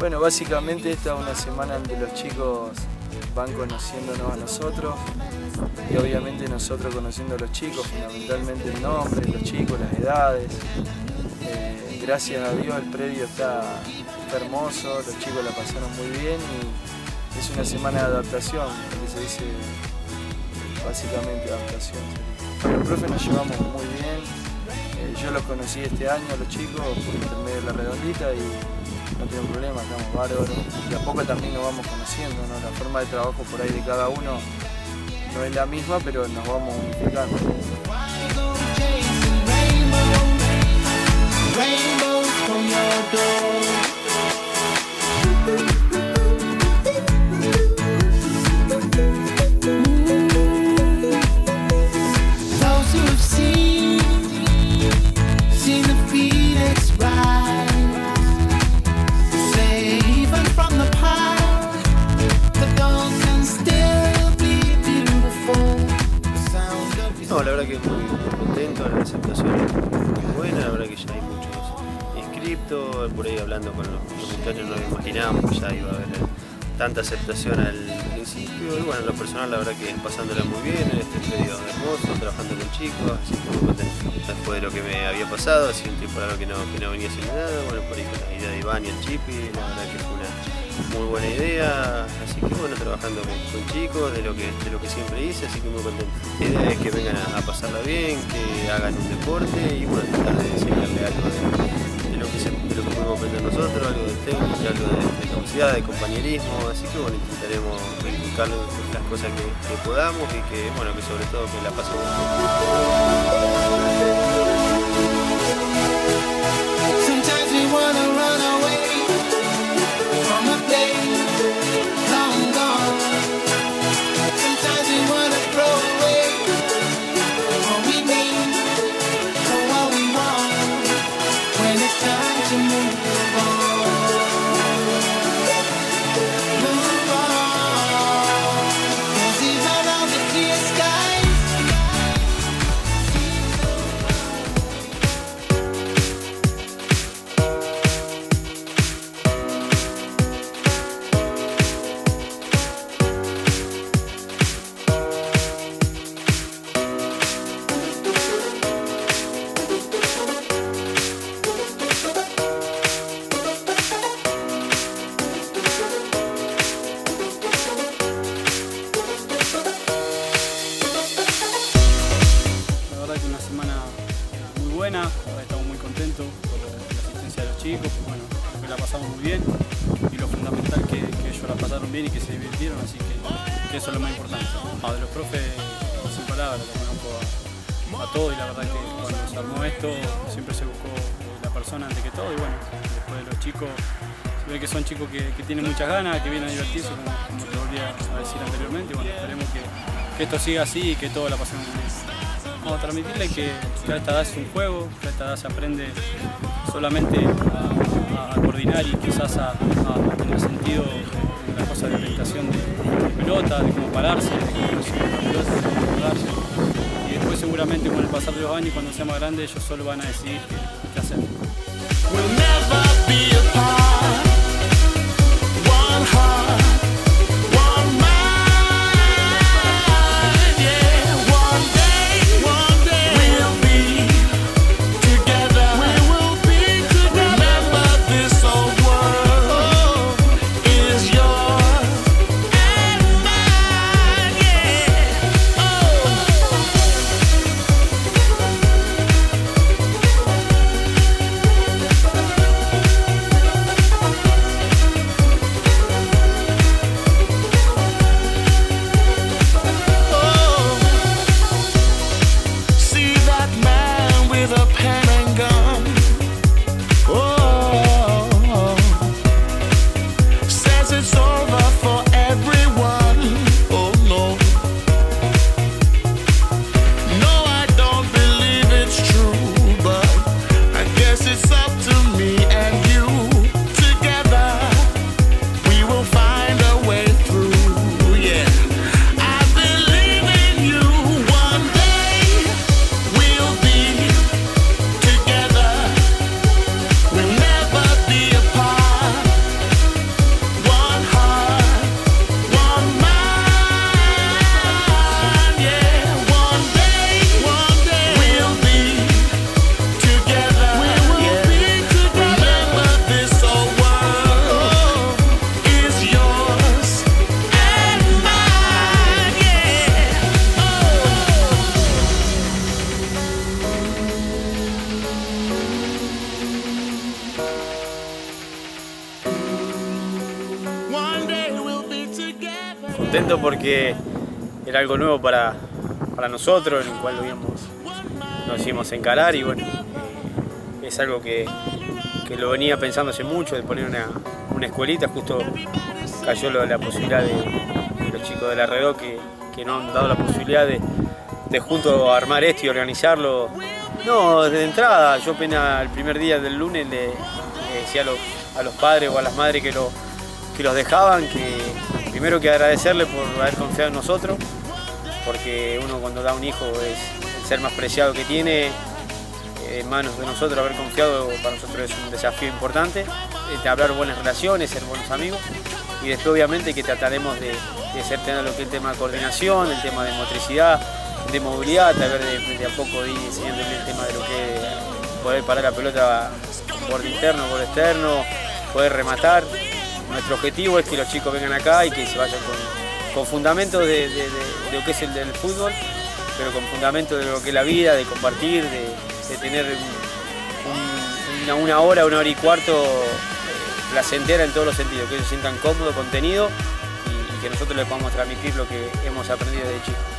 Bueno, básicamente esta es una semana donde los chicos van conociéndonos a nosotros y obviamente nosotros conociendo a los chicos, fundamentalmente el nombre, los chicos, las edades. Gracias a Dios el predio está hermoso, los chicos la pasaron muy bien y es una semana de adaptación, que se dice básicamente adaptación. Con el profe nos llevamos muy bien, yo los conocí este año, los chicos, por intermedio de la redondita y no tengo problema, estamos bárbaros. Y a poco también nos vamos conociendo, ¿no? La forma de trabajo por ahí de cada uno no es la misma, pero nos vamos unificando. No, la verdad que muy contento, la aceptación es muy buena, la verdad que ya hay muchos inscriptos, por ahí hablando con los muchachos no imaginábamos que ya iba a haber tanta aceptación al principio y bueno, en lo personal la verdad que pasándola muy bien en este predio hermoso, trabajando con chicos, así que muy contento. Después de lo que me había pasado, así un tiempo largo que no venía haciendo nada, bueno, por ahí con la idea de Iván y el Chipi, la verdad que fue una muy buena idea, así que bueno, trabajando con chicos, de lo que siempre hice, así que muy contento. La idea es que vengan a pasarla bien, que hagan un deporte y bueno, tratar de enseñarle algo de lo que podemos aprender nosotros, algo de técnica, algo de capacidad, de compañerismo, así que bueno, intentaremos inculcar las cosas que podamos y que bueno, que sobre todo que la pasen estamos muy contentos por la asistencia de los chicos, pues bueno, creo que la pasamos muy bien y lo fundamental que ellos la pasaron bien y que se divirtieron, así que eso es lo más importante. De los profes, sin palabras, los conozco a todos y la verdad que cuando se armó esto siempre se buscó la persona antes que todo y bueno, después de los chicos, se ve que son chicos que tienen muchas ganas, que vienen a divertirse, como te volví a decir anteriormente, y bueno, esperemos que esto siga así y que todos la pasemos muy bien. Vamos a transmitirle que a esta edad es un juego, que a esta edad se aprende solamente a coordinar y quizás en el sentido de la cosa de orientación de pelota, de cómo pararse, de cómo recibir la pelota, de cómo jugarse. Y después seguramente con el pasar de los años, cuando sea más grande, ellos solo van a decidir qué hacer. contento porque era algo nuevo para nosotros, en el cual nos íbamos a encarar y bueno, es algo que lo venía pensando hace mucho, de poner una escuelita. Justo cayó la posibilidad de los chicos de la Redó que nos han dado la posibilidad de juntos armar esto y organizarlo. No, desde entrada, yo apenas el primer día del lunes le decía a los padres o a las madres que los dejaban, que primero que agradecerle por haber confiado en nosotros, porque uno cuando da un hijo es el ser más preciado que tiene. En manos de nosotros, haber confiado para nosotros es un desafío importante, entablar buenas relaciones, ser buenos amigos, y después obviamente que trataremos de tener lo que es el tema de coordinación, el tema de motricidad, de movilidad, tal vez de a poco ir enseñándole el tema de lo que es poder parar la pelota por interno, por externo, poder rematar. Nuestro objetivo es que los chicos vengan acá y que se vayan con fundamentos de lo que es el del fútbol, pero con fundamentos de lo que es la vida, de compartir, de tener una hora y cuarto placentera en todos los sentidos, que ellos se sientan cómodos, contenidos y que nosotros les podamos transmitir lo que hemos aprendido desde chicos.